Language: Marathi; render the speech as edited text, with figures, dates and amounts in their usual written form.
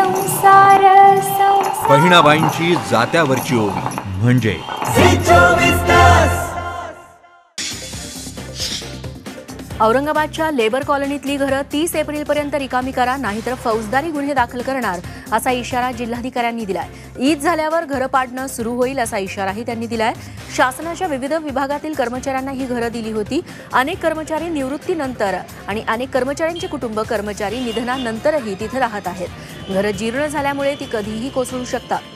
संसार बहिणाबाईंची जात्यावरची ओवी म्हणजे औरंगाबादच्या लेबर कॉलनीतली घरं 30 एप्रिलपर्यंत रिकामी करा, नाहीतर फौजदारी गुन्हे दाखल करणार असा इशारा जिल्हाधिकाऱ्यांनी दिलाय. ईद झाल्यावर घरं पाडणं सुरू होईल असा इशाराही त्यांनी दिलाय. शासनाच्या विविध विभागातील कर्मचाऱ्यांना ही घरं दिली होती. अनेक कर्मचारी निवृत्तीनंतर आणि अनेक कर्मचाऱ्यांचे कुटुंब कर्मचारी निधनानंतरही तिथे राहत आहेत. घरं जीर्ण झाल्यामुळे ती कधीही कोसळू शकतात.